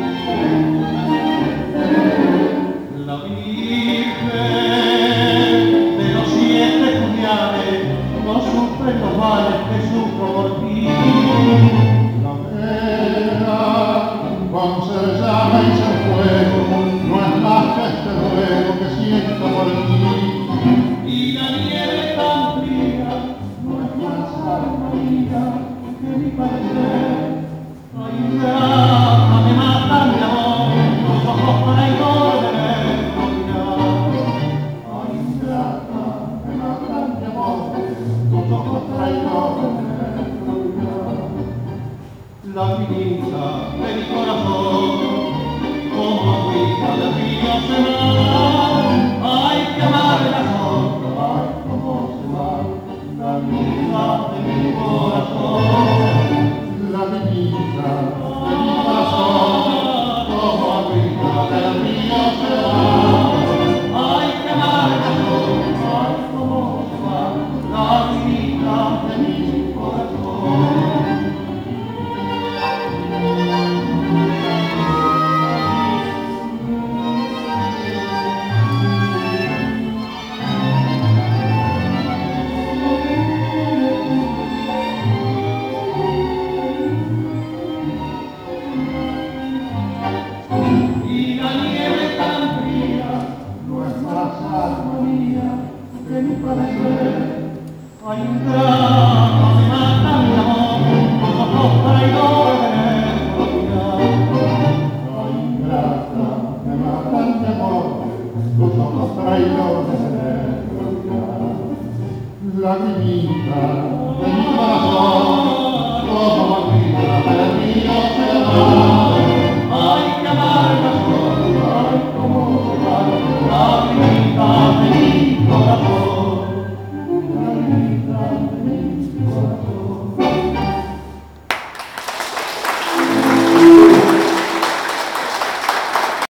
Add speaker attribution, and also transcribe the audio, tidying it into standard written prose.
Speaker 1: La Virgen de los 7 puñales no sufre los males que sufro por ti.
Speaker 2: La pena, cuando se llama y se fuego, no es más que este ruego que siento por ti.
Speaker 1: Y la nieve tan fría no es más armonía que mi parecer. Ay, ingrata, me matan de amor, tus ojos traidores de memoria.
Speaker 2: Ay, ingrata, me matan de amor, tus ojos traidores de memoria.
Speaker 1: La finita de mi corazón, como agüita del río se va. Ay, que amarga la sombra, ay, cómo se va la vida de mi corazón.
Speaker 2: La niñita de mi corazón, como agüita del río se va.
Speaker 1: Ay, que amarga la sombra, ay, cómo se va la vida de mi corazón. Y la nieve tan fría no es más armonía que mi parecer. Ay, ingrata, me mata mi amor, tus ojos traidores de memoria.
Speaker 2: Ay, ingrata, me matan de amor, tus ojos traidores de memoria. La niñita